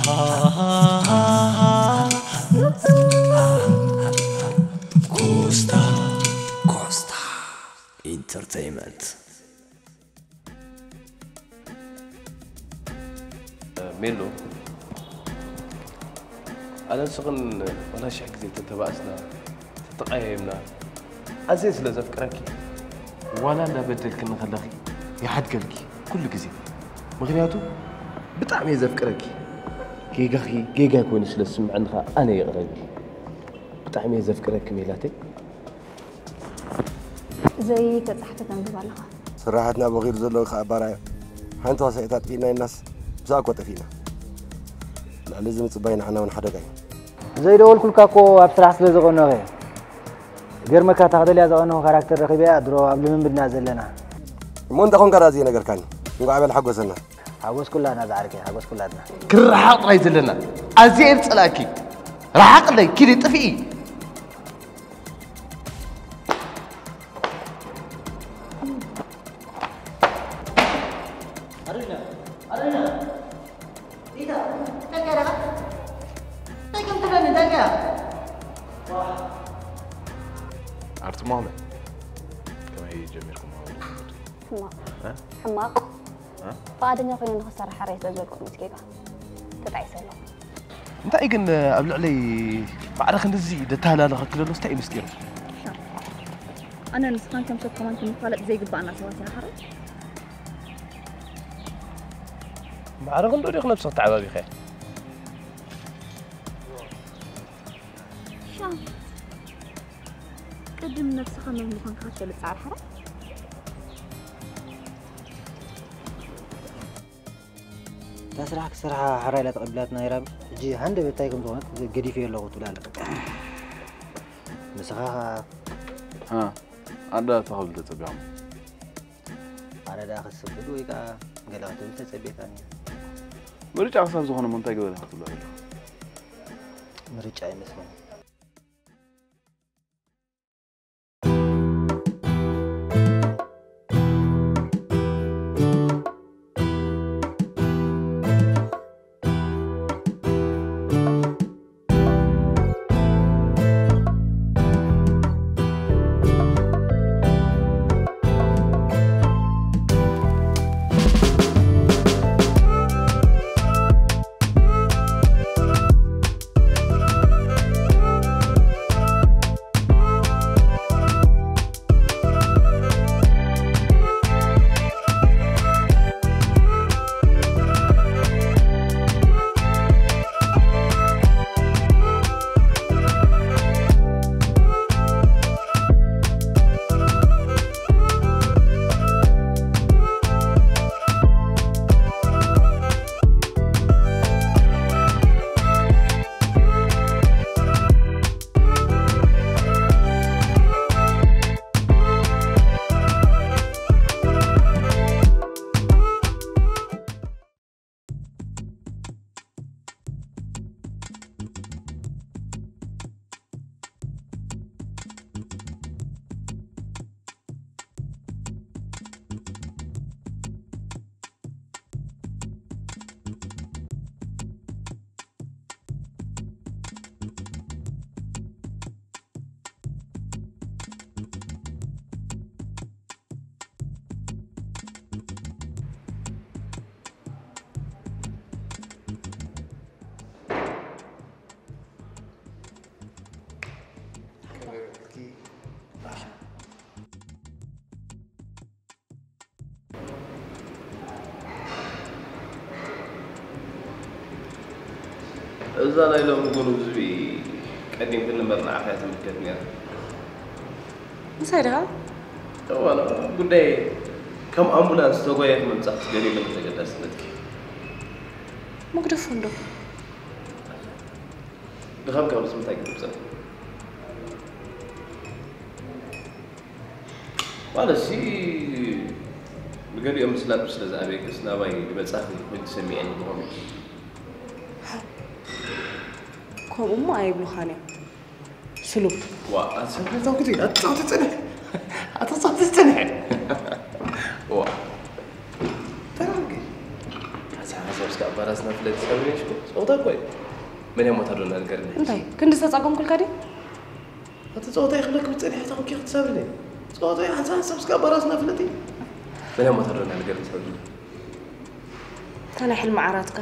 كوستا انترتينمنت. ميلو أنا سخن ولا شيء كذي تتبعسنا تتقيمنا عزيز لزفكرك ولا لا بدلك نخلخي يا حد قالك كل كذي مغنياته بطعم يزفكرك جيجا كون سلسم عندها أنا يغرق بطعم يزفكرك ميلاتي زي كتحت تنقب على صراحتنا بغير زلو خبرايا حنت وسيتات فينا الناس بزاق وتفينا لا لازم تصبين عنا ونحرقين زي دول كل كاكو أبصر حسب زغنا غير غير ما كتاخذ لي زغنا كاركتر رخيبة أدرو قبل من بدنا زلنا مون تكون كرازي نقدر كان نقابل حق وسنا حقوس كلها أنا بعرف حقوس كلها كل حاط راي زلنا أزيد سلاكي راح أقلي كذي طفي عرفت ماما كما هي جميلكم حماق حماق بعدين يقولون خسارة حريت أزوجكم مسكيكا تتعيس له أنت أيقن قبل علي بعرف أن الزي ده تهلا لك كله استعي مستير أنا نسخان كم شوف كمان كم خالق زي قبع أنا سويت يا حرج بعرف أن دوري نفسه تعبان بخير شام قدم نفسك من مكان خاطر لسعر حرج تسرح كسرها حرايلة قبلاتنا يا رب جي هند بتاعكم زونت قدي في اللغة ولا لا مسخها ها أنا تقول تتبعهم أنا دا أخذ سبب ويكا قلعت بتسبب ثاني مريج عصام زهون منطقة ولا حق الله مريج أي مسمى إذا لا يلوم يقولوا زبي قديم كنا مرنا عفاية مكتني مسيرها والله قدي كم أمبولانس تقوي من صح تجري من تجلس نتك مقدر فندق بخم كم اسمه تاجر بس والله شيء بقول يوم سلاب بس لزعبي بس ناوي بمسافة كنت سميعني بهم كم ما يبلو خانة سلوك وأتصل زوجتي أتصل سنة أتصل سنة وا تراجع هذا بس كأبرزنا فلت صبري شو صوتك كويس من يوم ما ترون القرن انتي كنت تتصاقم كل كادي أنت صوتك يخليك بتصير حتى كيف تصبرني صوتك حسن سبسكا براسنا فلتي من يوم ما ترون القرن صبري أنا حلم عراتك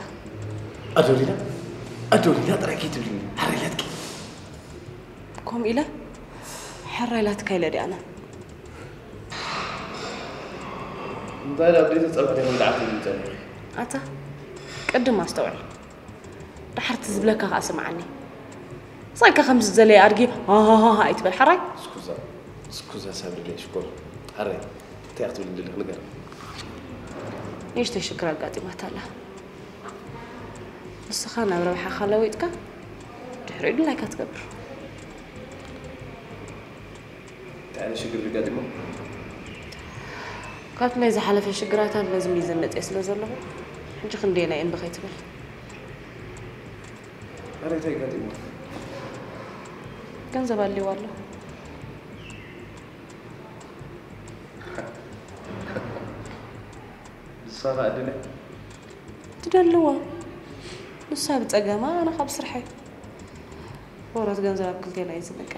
أدولينا ترى كي تبليني حريلاتك كم إله حريلاتك إلى دي أنا ضايل أبديت تصبرني من دعاتي من جاني أتا قدم ما استوعب رحت زبلك أسمعني صايك خمس زلي أرجي ها يتبل حراي سكوزا صبري ليش كل حري تأخذ من اللي خلقنا إيش تشكر القاضي ما تلا بس خانا بروح خلويتك تحرق لك تكبر تعالي شكر القاضي مو قالت لي إذا حلف الشجرات لازم يزنت إسلا زلهم حنجي خندينا إن بغيت بل أنا تاي قاضي مو كان زبال لي والله صار عندنا تدلوا لسه بتسقما أنا خاب سرحي ورات جنزة كلتين يزنك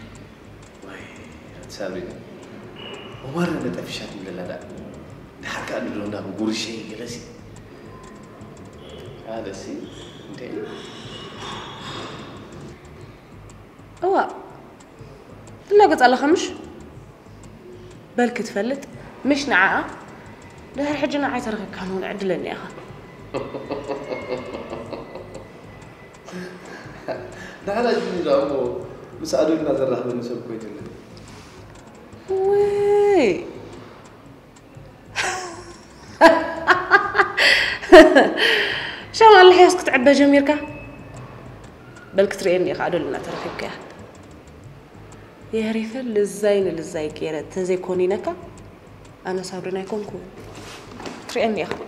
تسابي ومرة نتفشات من لا حكى أنه لو نام قول شيء جلسي هذا سي انتهي أوا لا قلت على خمش بالك تفلت مش نعاء ده الحجة نعاء ترغب كانون عدلني أخا ده أنا جيني جامو مساعدوا لنا ذرة من نسب كويت اللي وي شو قال لي يسكت عبا جميركا بالك تريني قعدوا لنا ترفيك يا ريف الزين الزاي كيرت تزي كونينك انا صابرنا يكون كون تريني يا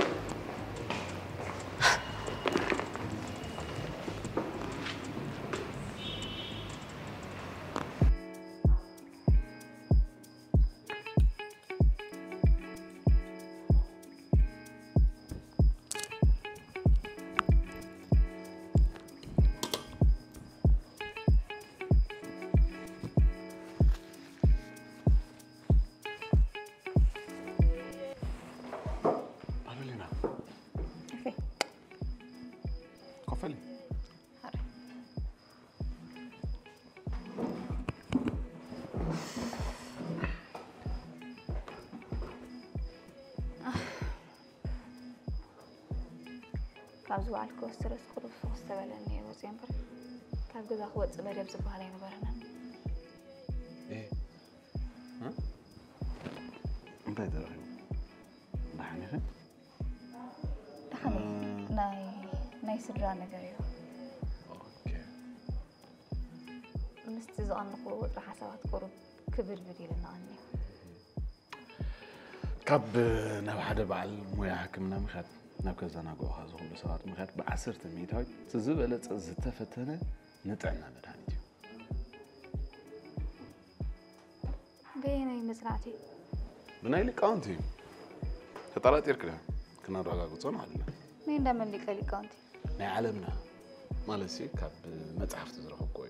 كابزو على الكوستر سكروف استبلني وزيمبر كابجو ذا خوات مدب زبالة نبرنا إيه ها أنت تدري نحن خن ناي سرّان نجاريو أوكي مستزان نقول راح سوات قرب كبر بديلنا عني كاب نب حدا بعل مويا حكمنا مخات نب كذا نقول هذا كل ساعات مخات بعصرت ميتاي تزبلت زتفتنا نتعنا مدانيتي بيني مزرعتي بناي لك أنتي كطلعت يركله كنا نراجع قصنا علينا مين دام اللي قال لك أنتي ناي علمنا مالسي كاب متحف تزرع كوي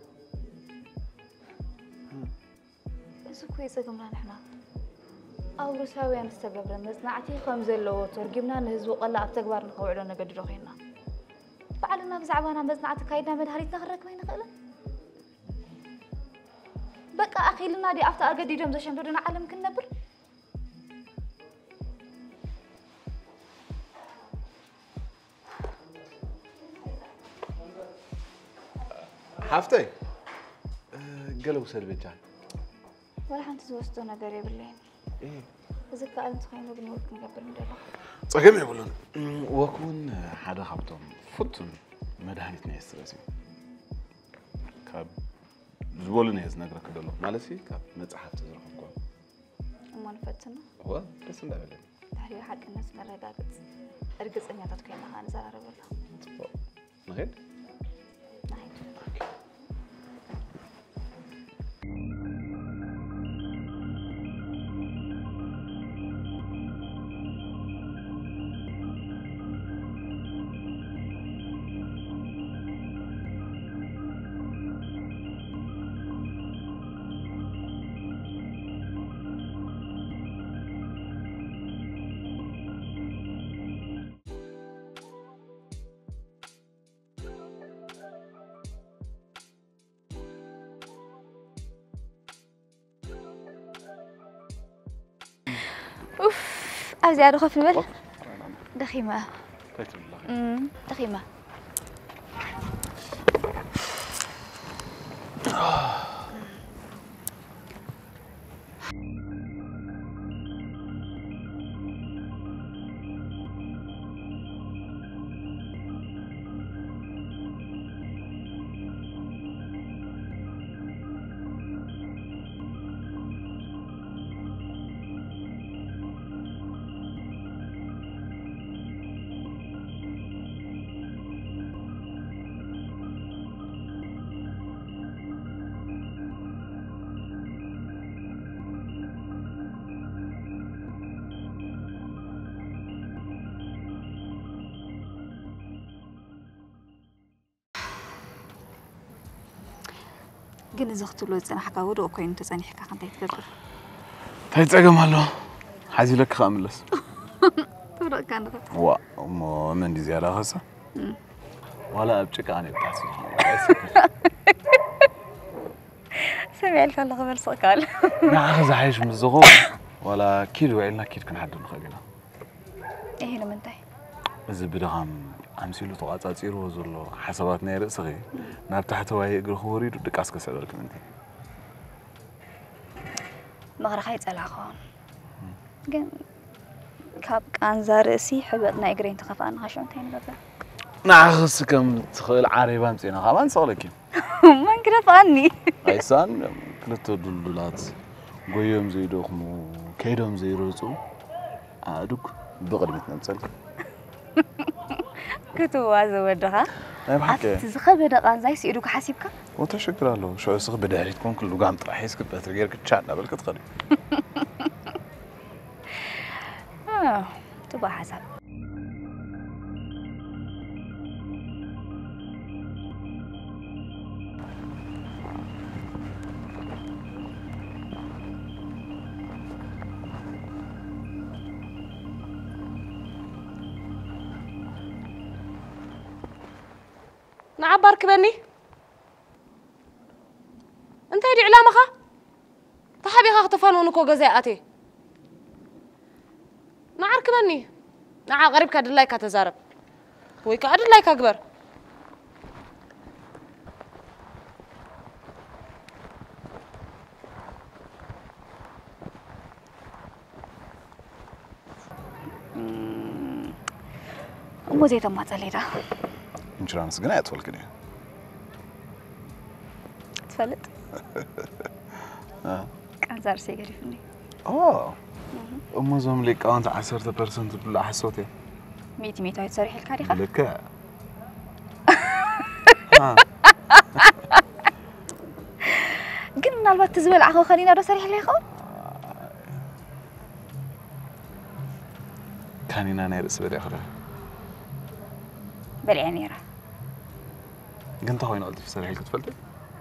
بس كويس كمان إحنا أول سوي أنا استقبل مصنعتي خمسة لو ترجمنا نهزو قلا أتكبر نقول لنا قد رخينا بعلنا بزعبنا مصنعتك كايدنا مدهريتنا خرك وين خلا بقى أخي لنا دي أفتح أرجع ديجم زشان بدنا علم كنا بر حافتي قالوا سلبي جاي ولا حنت زوجتنا قريب الليل إيه إذا كأنت خاينة بنقول قبل ندلع صحيح يقولون وكون حدا خبطهم فتن مدهنتنا يسترسي كاب زبولنا يزنقرك دلو مالسي كاب متحف تزرعهم كوي وما نفتنا هو بس لا بلي تحرير حق الناس نرجعت أرجع إني أتكلم عن زار ولا نغير نعيد أبزي أروح في البل دخيمة دخيمة ግን إذا اختلوا الزنحة ودو كوين تزنيحك خنتي تقدر تايتعقم هلو حازي لك خاملس تبرق كان وا من دي زيادة خاصة ولا أبجيك أنا بتحسي سمع الفل خبر سقال ما أخذ عايش من الزغوم ولا كيلو عيلنا كيد كن حد نخبينا إيه لما انتهي إذا بدهم أمسيلو طاقات تيرو زلو حسابات نير صغير ناب تحت هواي يقول خوري دك أسكت سألك منتي مغرق خيط العقان جن كاب كان زارسي حبتنا يقرين تخافان هاشون تاني بابا نعخس كم تخيل عريبان تينا خمان صالكي ما نكرف عني أيسان كلتو دلدلات قويهم زي دوخمو كيدهم زي روزو عادوك بقدمت نمسل كتوا زودها نعم حكي تزخب دقان زي سيدوك حاسبك وتشكر له شو يسخ بداري تكون كل قام طرح يسكت بترجع كتشعنا بالك تخلي تبغى حسب نعبر كبني انت هدي علامة تحبي اختفان ونكو جزاءتي نعرك كبني نع غريب كاد الله كتزارب ويكاد الله كأكبر وزي تما تليدا إنشرانس جناية تقول كده تفلت كان زار سيجري فيني أمازون ليك أنت 10% بلا حسوتي 100 تصريح الكاريخة لك قلنا الوقت تزول عخو خلينا رسريح لي خو كانينا نيرس بدي أخذها بالعنيرة قنت هوين قلت في سريح كتفلتي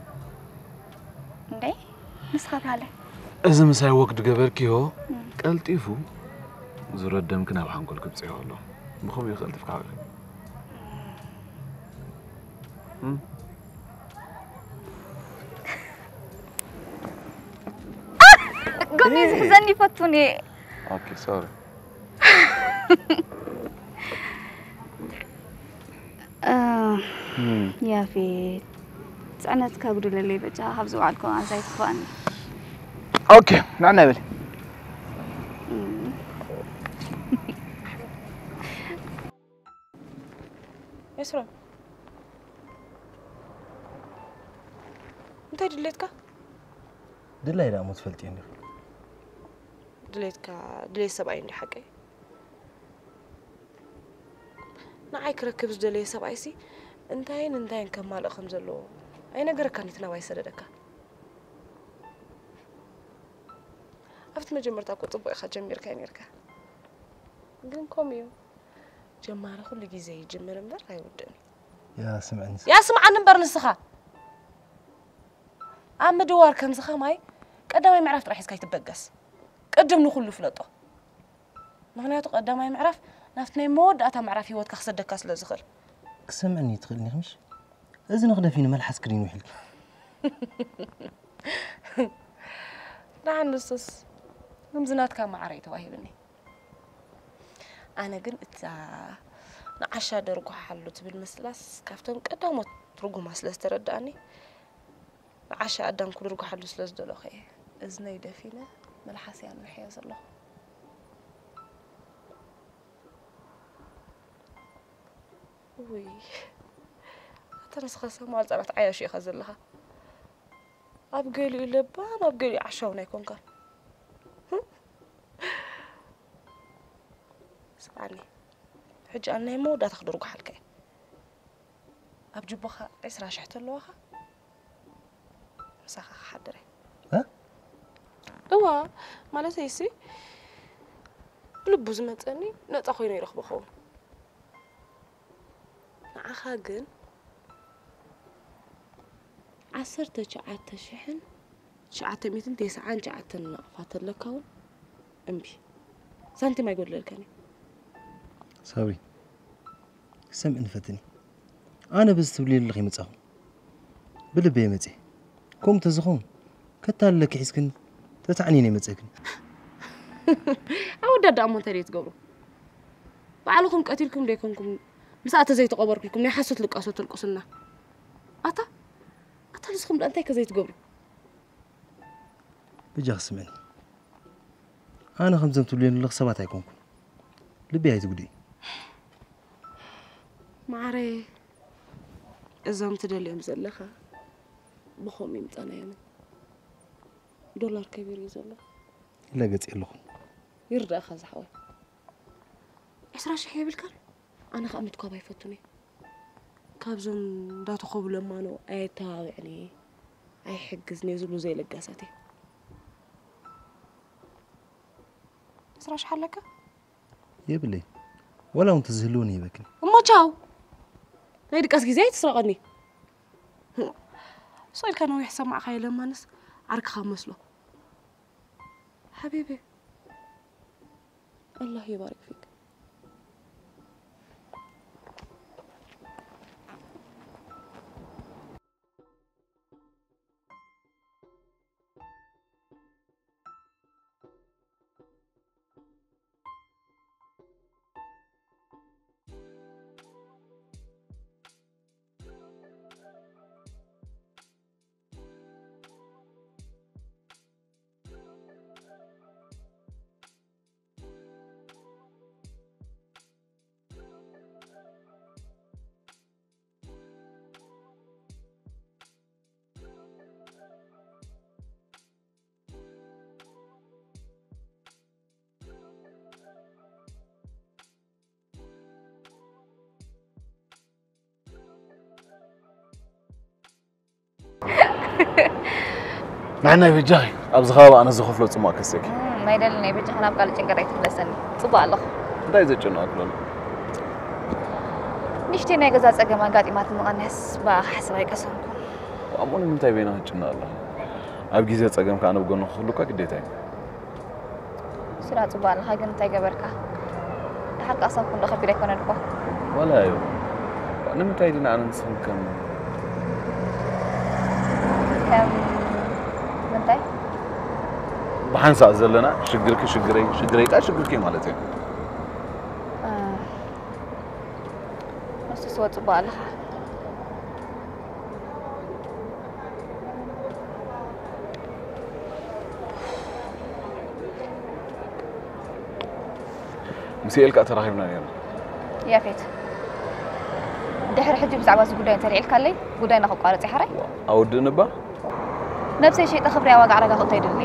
ليه نسخة عليه إذا مساي وقت قبلك هو قلت إيفو زرد دم كنا بحنقول كبسي والله بخوي خلت في كعبة قومي زحزني فتوني أوكي سوري يا في أنا تكابر اللي بجا حفظوا عنكم عن زي تخواني اوكي نعنا بلي يسرا انت دليتك دلا إذا مو تفلتين دليت سبعين دي حقي نعي كركبز دلي سبعي سي انتين كمال أخم زلو أي نقرأ كانت نواي سردك أفت مجمرت أكو طبق خا جمير كان يركا قلن كوميو جمارة كل جيزي يجمر مبر هاي ودني يا سمعني يا سمع نمبر نسخة عم دوار كم سخة ماي قدامي معرفت راح يسكاي تبقس قدم نخلو فلطه مغنياتو قدامي معرف نافتني مود أتا معرف هيوت كخصد كاس لزخل سمعني تخلني خمش إذا ناخذ فينا ملح سكرين وحلك لا نصص نمزنات كان معري تواهي بني أنا قلت نعشى درجو حلو تبي المسلاس كافتم قدامه ترجو مسلاس ترداني عشى قدام كل درجو حلو سلاس دلوخي إذني دفينة ملحسي عن الحياة الله وي تنسخ سمال زرت عايش يخزن لها أبقالي لبا ما أبقالي عشاونا يكون كان سمعني حج أنا مو دا تاخذ روح حلقة أبجيبها إسرع شحت اللوها مسخ حدري ها هو ما لا سيسي لبوز متأني نتأخذني يرخب خون عخاجن عسرت شعات شحن شعات ميتين تسعان شعات النقفات اللكون أمبي سنتي ما يقول لك أنا سوري سم انفتني أنا بس تولي اللي متأخو بلبي متي كم تزخون كتال لك حسكن تتعنيني متأكن أود أدعم تريد قبره بعلكم قتلكم ليكمكم مساعة زي تقبركم ني حسيت لك أصوت القصنا أتا لسخم أنت كزي تقبروا بجي خصمني أنا خمسة تولي اللي خصبات يكونكم لبي هاي تقولي معري إذا متدلي مزلخة بخومي متأنا يمن دولار كبير يزلخ لا قد يلخون يرضى أخذ حوي عشرة شحية بالكل أنا خامت كوبا يفتوني كابزن داتو خوب لما نو أي تاو يعني أي حجزني يزلو زي لقاساتي عشرة شحالك يبلي ولا أنت تزهلوني بكن أما تشاو هيدي قاسكي زي تسرقني سؤال كانوا يحسب مع خيال لما نس عرك خامس له حبيبي الله يبارك فيك معنا بجاي أبز خابا أنا زخوف لو تسمع كسيك ما يدلني بيجي خنا بقال جنقريت فلسني صبا الله داي زجنا أكلنا نشتي نيجا زاجة ما قاعد ما تمغنس بحسب هيك أسمكم أمون من تايبينها جنا الله أبغى زيت أجمع كأنا بقول نخلوك كديتاي سرعة صبا الله هاي كنت هيك بركة حق أسمكم دخل بيرك وأنا دكوا ولا يو أنا متأكد أنا نسمع كم منتي بحنس أزلنا شجري تا شجرك مالتين نص صوت صبا الله مسيلك أتراهبنا اليوم يا فيت دحر حجي بزعبا زغداي تريعل كالي غداي نخو قارصي حري أود نبا نفسي شيء تخبري واقع رجع خطي دلي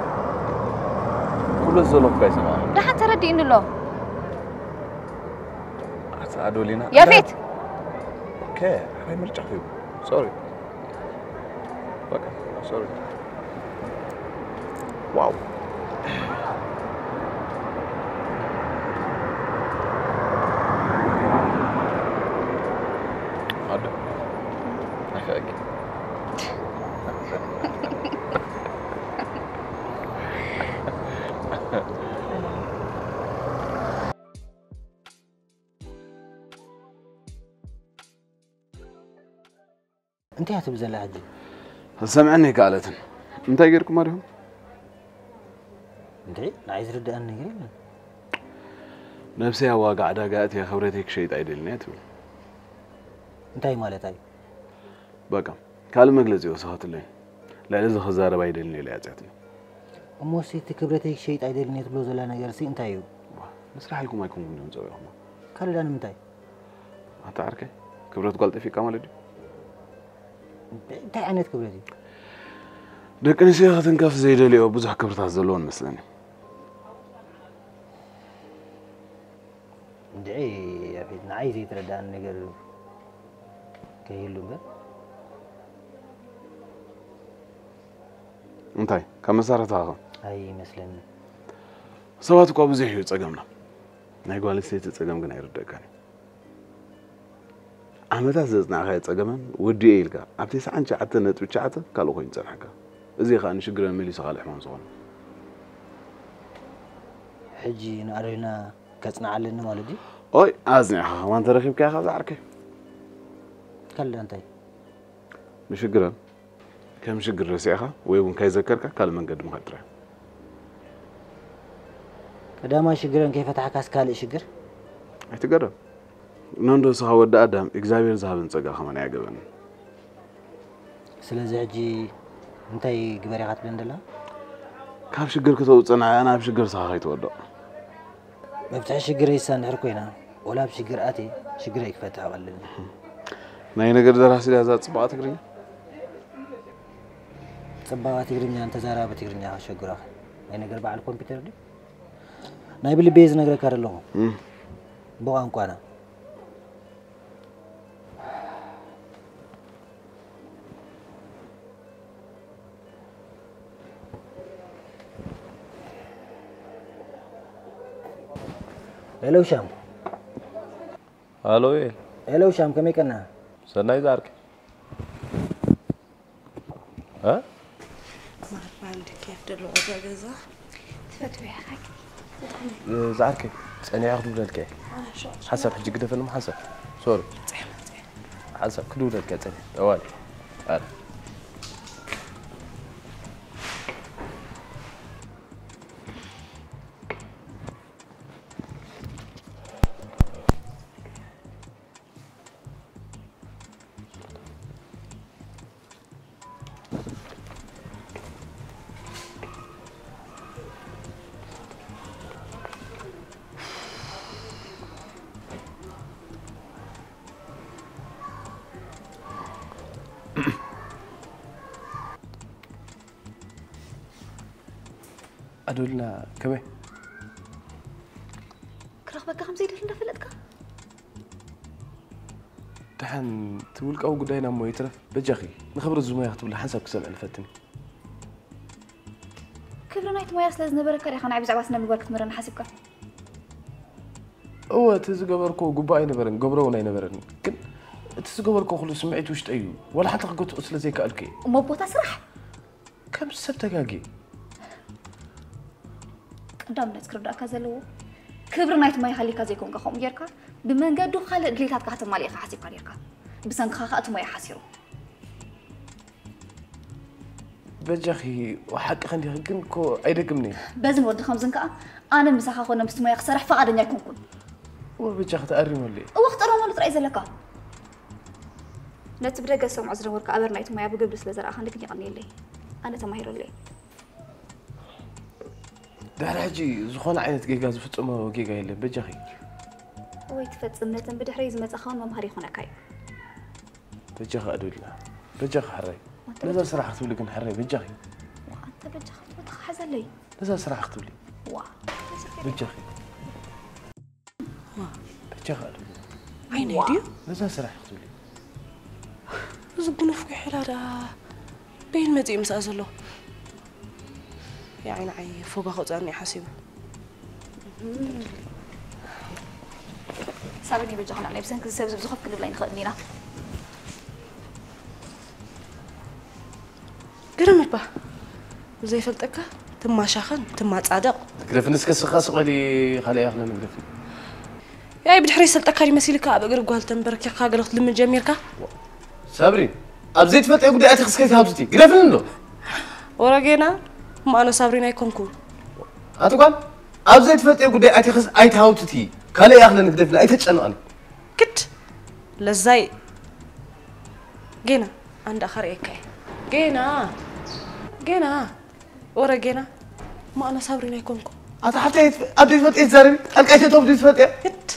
كل الزلوك كاي سما ده حتى ردي إنه له أساعدوا لنا يا فيت اوكي هاي مرجع فيه سوري اوكي سوري واو هذا أخاك أنت هتبذل عادي سمعني قالت أنت غيركم مريم أنت عايز رد أنا غيرنا نفسي واقع عداقات يا خبرتك شيء تعيدل نيتو انتي مالتاي بقى كلام مجلسي وصحت اللي لا لازم خزارة بعيدلني لا تعطي موسي تكبرتك شيء تعيدل نيت بلوز ولا نجرسي انتيو بس راح يكون ما يكون من زاوية هم كل أنا متى هتعرفي كبرت قلت في كامل دي انتي عنيت كبرتي دكني شيء هتنكف زي دليل وبزح كبرت هزلون مثلني دعي يا بيتنا عايزي تردان نقل كيلو بس انتي كم صارت هذا هاي مثلا سواتك أبو زيحي تسقمنا نايقول لسيت تسقم قنا يردكاني عمتا ززنا خاي تسقمن ودي إيلكا عبتي ساعن شعت نت وشعت قالوا خوين صرحكا إزي خان شجرة ملي صالح ما نصون حجي نعرفنا كسنا علينا مالدي أوي أزني أخا ما أنت رخيب كأخا زعركي كلا انتي مش شجرة كم شجرة سياخا ويبون كاي ذكرك كل من قد مقدره كداما شجرن كيف تحكاس كالي شجر اعتقرب نندو سهود آدم إجزابير زهبن صقا خمان يعجبن سلازي حجي انتي قبري قاتل اندلا كاب شجر كتوت أنا بشجر صاحي تودو بفتح شجر يسان حركوينا ولا بشجر آتي شجر يكفتح غلني ناي نقدر دراسي لهذا صباعات تقرين صباعات تقرين أنت زارا بتقرين يا شجر آخر ناي نقدر بعد الكمبيوتر دي ناي بلي بيز نقدر كارلهم بوغا انكوانا هلو شام الو ايه هلو شام كم يكنا سناي زارك ها ما عندك كيف دلو عجزة تفتوي حاجة زارك أنا أخذ ولدك حسب حجي قد فيلم حسب سوري حسب كل ولدك تاني أوالي هذا أدولنا كم كرخبك خمسة يدل فلتك دحين تقولك أو قدينا مو يترف بجاخي نخبر الزملاء يخطب لحن سب كسب الفتني كبر نايت ما يصل لازم نبرك يا خان عبز عباسنا بالورك مرن حاسبك هو تزقبركو قبائي نبرن قبرونا نبرن كن تزقبركو خلو سمعت وش تأيو ولا حتى قلت أصل زي كألكي وما بوتا سرح كم سبتكاكي قدام نذكر داك زلو كبر نايت ما يخليك زيكون كخوم جيركا بمنقدو خالق دليتات كحتم مالي حاسب كاريركا بسنك خاخات ما يحاسيرو بجاخي وحق خندي كنكو أيدكمني بزن ود خمسن كا أنا مسخا خونا مستما يخسرح فقادني يكونكم وبجاخ تقرم ولا وقت أنا مالت رأي زلكا نتبدأ قسم عذر ورك أبر نايت ما يبغى بس لزرع خندك يغني لي أنا تماهير لي ده حجي زخون عينت جيجا زفتمه جيجا يلي بجاخي ويتفت أمنة بدحريز ما تخون ممهري خونا كاي بجاخ أدولنا بجاخ حري لازم صراحة أكتب لك حري بجاخي وأنت بجاخ تخزن لي لازم صراحة أكتب لي وا بجاخي بجاخ أدولنا عيني دي لازم صراحة أكتب لي زبون فوق حلادا بين مدي مسأزلو يا عين عي فوق خذاني حسيب سابني بجاخ أنا بسنك السبب زخف كل بلاين خدنينا قرم البا زي فلتك تما شاخن تما تصادق كيف نسكس خاص قلي خلي أخلنا نقرف يا بدحري سلتك هذه مسيلك أبغى قال تنبرك يا خاجر أخذ من جميرك صبري أبزيت فتح قد أتخ سكيت هابستي قرف منه ورجينا ما أنا صابرين يكونكم أتقول أبزيت فتح قد أتخ أيت هاوتتي كالي ياخذ نقدفنا اي تتشنقن كت لزاي جينا عند اخر ايكاي جينا ورا جينا ما انا صابرين يكونكم اتا حتى ابدي فتي زاربي القيت توب دي فتي كت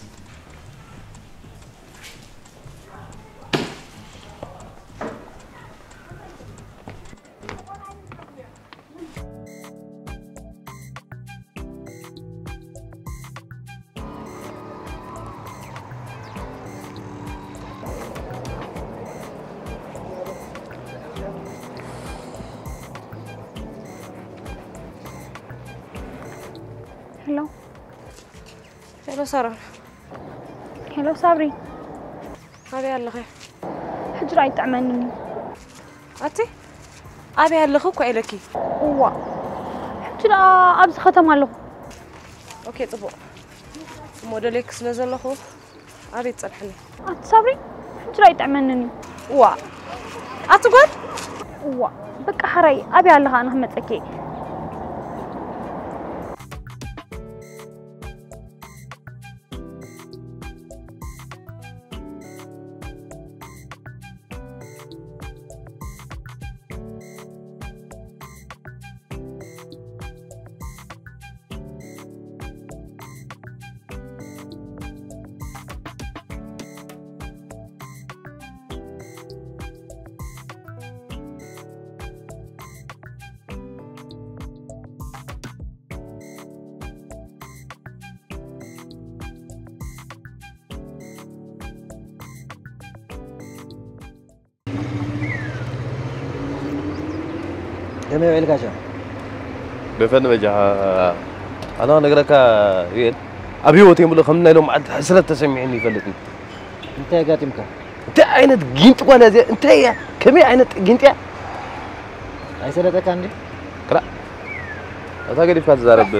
هلو سارة هلو صابري هذه الله خير حجر عيد تعملني أتي أبي هلخوك وإلكي وا حجر أبز ختم له أوكي طبو موديلك سلازل لخو أبي تصلحلي صابري حجر عيد تعملني وا أتقول وا بك حري أبي الله أنا هم تأكي كم يوعي لك عشان؟ بفن بجاه أنا نقرأك وين أبي وتي ملو خمنا لهم عد حسرة تسمعني فلتني أنت يا قاتمك أنت عينت جنت ولا زي أنت يا كم عينت جنت يا أي سنة عندي؟ كلا أتاكد في هذا الزرب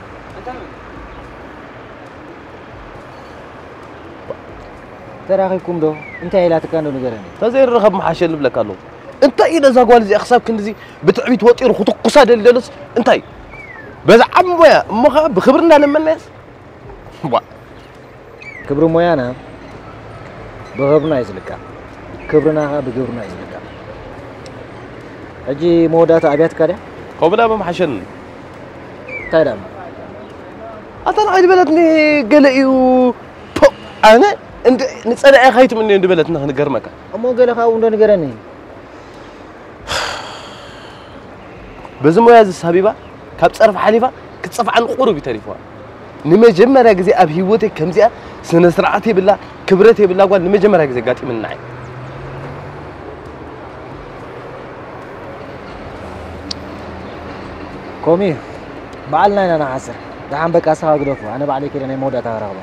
ترى أخيكم دو أنت إلى تكانو نجرني تزير رخب محاشل لك الله أنت إذا زاقوال زي أخساب كنت زي بتعبي توتير خطوق قصاد الليلس أنتي بس عم ويا ما بخبرنا لما الناس كبروا مويانا بغبنا يزلكا كبرناها بغبرنا يزلكا أجي مودات أبيات كده قبلها بمحاشل تايدام أترى عيد بلدني قلقي و أنا أنت نتسأل أي خيط مني عند بلدنا نقرمك أمو قال خاون دون نقرني بزمو يا حبيبة كابصرف حليفة كتصف عن قرب تاريخها نمجمرة جزء أبي وتك كم زي سنة سرعتي بالله كبرتي بالله قال نمجمرة جزء قاتي من نعي كومي بعلنا أنا عسر ده عم بك أسها قدوفه أنا بعلي كده أنا مودة تهربه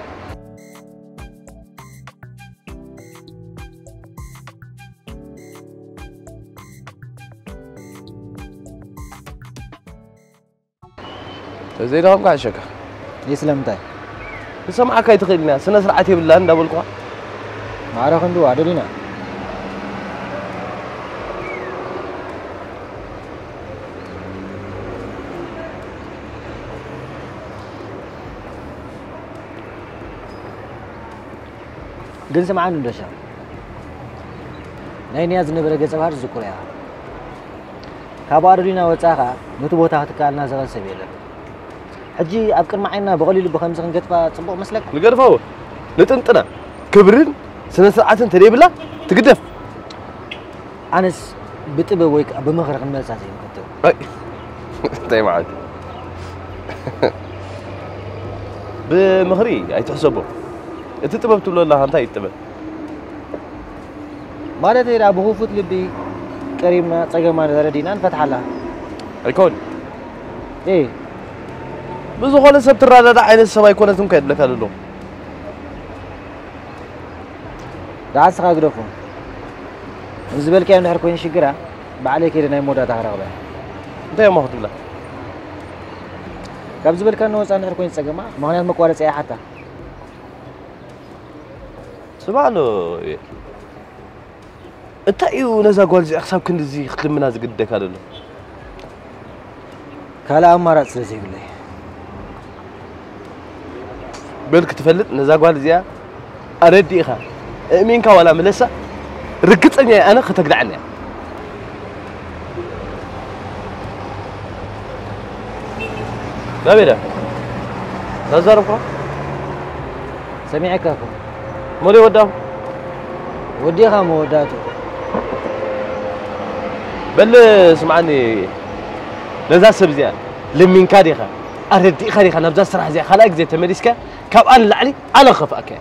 زي ده هم قاعد شكا يسلم تاي بسمعك هاي تخيلنا سنة سرعتي بالله أنت أقول قوا ما أعرف عنده عدلنا قل سمعان ندشا ناي نياز نبرة قصة بحر زكوريا كابار لنا وتاخا نتبوتها تكالنا زغل سبيلا حجي أبكر معنا بقولي بخمسة خنقطفة تصبغ مسلك نقرفه نتنتنا كبرن سنة ساعات تري بالله تقدف أنس بتبى ويك بمخرج من ساعتين كنت أي طيب عاد بمخري أي تحسبه أنت تبى بتقول الله أنت يتبع ما ترى أبوه فوت لبي كريمنا تجمع ردينا فتح الله الكون إيه بس خالص بترى لا عين السماء يكون أنتم كيد لك هذا ده عسى غرفه زبالك يعني نحركين شجرة بعليك كده نيمودا تهرب أنت يا مهد الله كاب زبالك كانوا وصلنا نحركين سجمع ما هو مكوارث أي حتى سبحانه أنت إيو نزا قول زي أحساب كن زي ختم من هذا قدك هذا كلا أمارات سلسلة بالله بلك تفلت نزاقوال زيا أردي إخا مينكا ولا ملسا رقصني أنا ختقلعني ما بيدا تزارفه سميعك أكو مولي وداه وديها موداته بل سمعني نزا سبزيا لمن كاريخا أردي خاريخا نبزا سرح زي خلاك زي تمريسكا كاب أنا لعلي أنا خفأك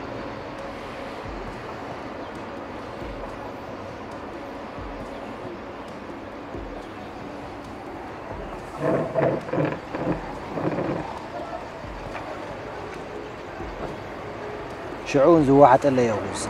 شعون زواحت إلا يغوص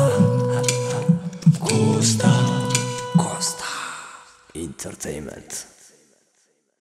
Entertainment.